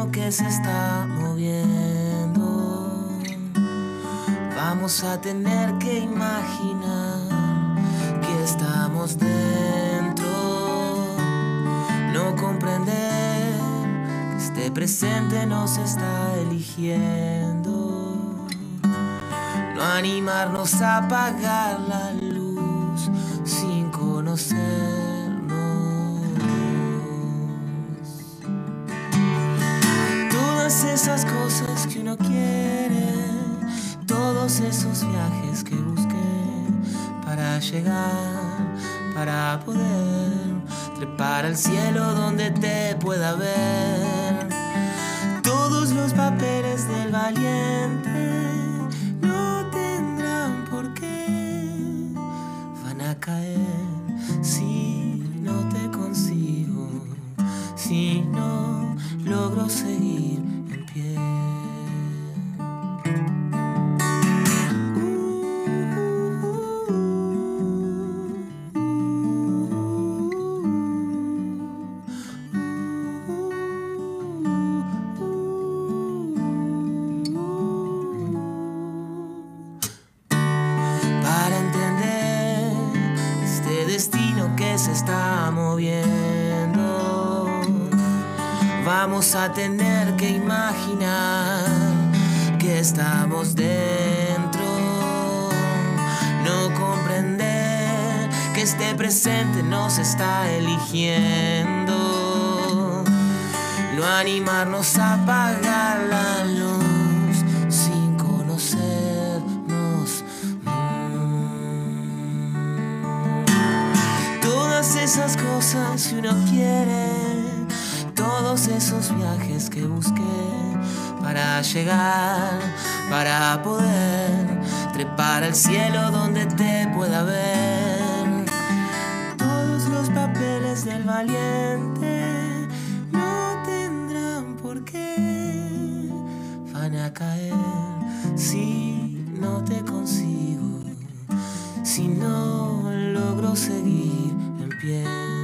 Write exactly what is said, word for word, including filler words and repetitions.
destino que se está moviendo. Vamos a tener que imaginar que estamos dentro. No comprender que este presente nos está eligiendo. No animarnos a apagar la luz sin conocernos. Todas esas cosas que uno quiere, todos esos viajes que busqué para llegar, para poder trepar al cielo donde te pueda ver. Todos los papeles del valiente no tendrán por qué, van a caer si no te consigo, si no logro seguir en pie. Para entender este destino que se está moviendo, vamos a tener que imaginar que estamos dentro. No comprender que este presente nos está eligiendo. No animarnos a apagar la luz sin conocernos. Mm. Todas esas cosas que uno quiere, todos esos viajes que busqué para llegar, para poder trepar al cielo donde te pueda ver. Todos los papeles del valiente no tendrán por qué, van a caer si no te consigo, si no logro seguir en pie.